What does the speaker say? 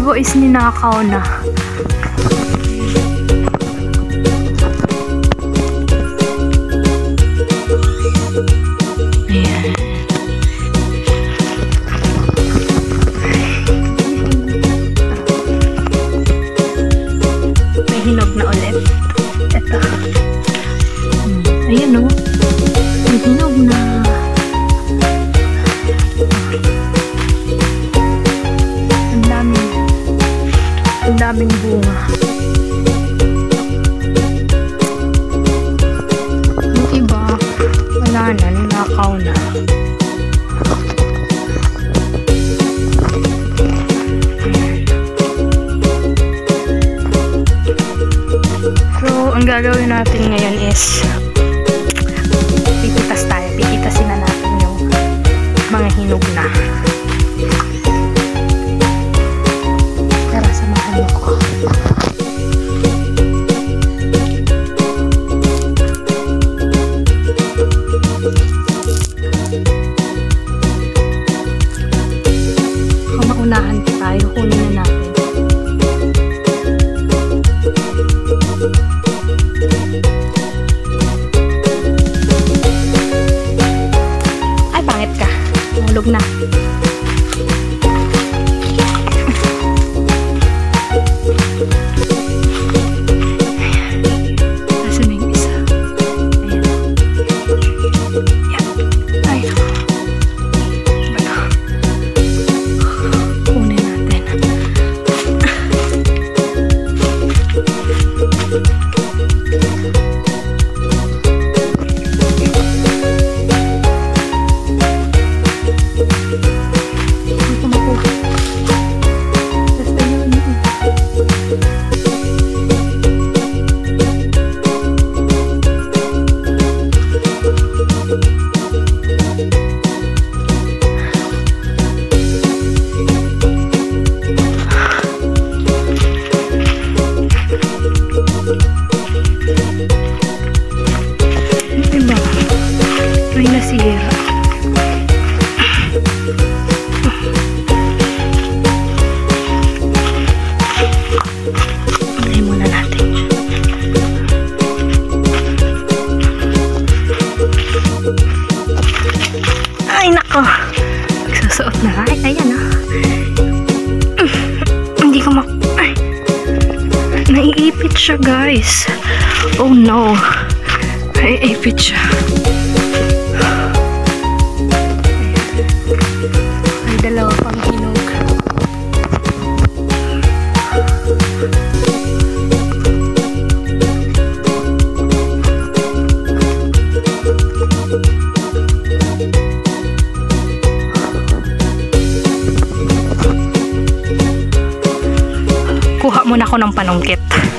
iba is ninakaw na. Ayan. May hinog na ulit. Ito. Ayan o. May hinog na. Ang daming bunga. Yung iba, wala na, ninakaw na. So, ang gagawin natin ngayon is pipitas tayo. Pipitasin na natin yung mga hinog na. Tara, samahan mo ko. Kung maunahan pa tayo, kunin na natin. Ay, pangit ka. Mahulog na. Ay, nako. Magsusuot na. Ay, ayan o. Hindi ko ay. Naiipit siya, guys. Oh, no. Naiipit siya. Ay, dalawa pang hinog. Kuha muna ako ng panungkit.